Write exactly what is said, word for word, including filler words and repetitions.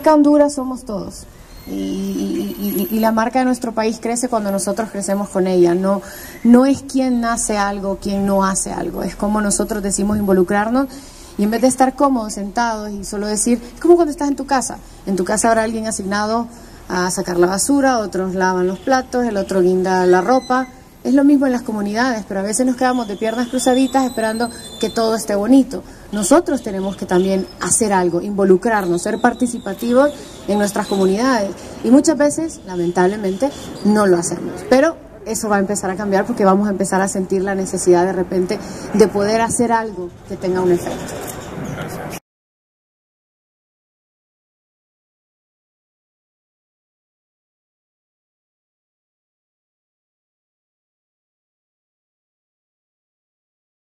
marca Honduras somos todos. Y, y, y, y la marca de nuestro país crece cuando nosotros crecemos con ella. No, no es quién hace algo, quién no hace algo, es como nosotros decimos involucrarnos. Y en vez de estar cómodos, sentados y solo decir, es como cuando estás en tu casa. En tu casa habrá alguien asignado a sacar la basura, otros lavan los platos, el otro guinda la ropa. Es lo mismo en las comunidades, pero a veces nos quedamos de piernas cruzaditas esperando que todo esté bonito. Nosotros tenemos que también hacer algo, involucrarnos, ser participativos en nuestras comunidades. Y muchas veces, lamentablemente, no lo hacemos. Pero eso va a empezar a cambiar porque vamos a empezar a sentir la necesidad de repente de poder hacer algo que tenga un efecto.